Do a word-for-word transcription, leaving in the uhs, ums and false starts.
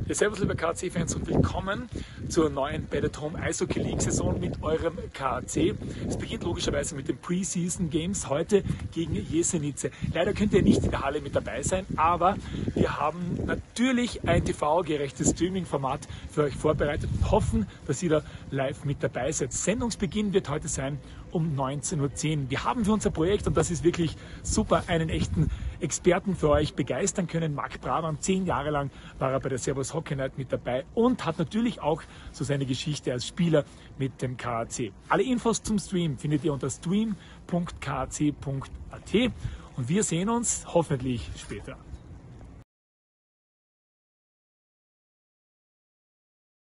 Ja, servus liebe K A C-Fans und willkommen zur neuen Bet at Home Eishockey League Saison mit eurem K A C. Es beginnt logischerweise mit den Preseason Games heute gegen Jesenice. Leider könnt ihr nicht in der Halle mit dabei sein, aber wir haben natürlich ein T V-gerechtes Streaming-Format für euch vorbereitet und hoffen, dass ihr da live mit dabei seid. Sendungsbeginn wird heute sein um neunzehn Uhr zehn. Wir haben für unser Projekt, und das ist wirklich super, einen echten Experten für euch begeistern können. Marc Brabant, zehn Jahre lang war er bei der Servus Hockey Night mit dabei und hat natürlich auch so seine Geschichte als Spieler mit dem K A C. Alle Infos zum Stream findet ihr unter stream punkt k a c punkt a t und wir sehen uns hoffentlich später.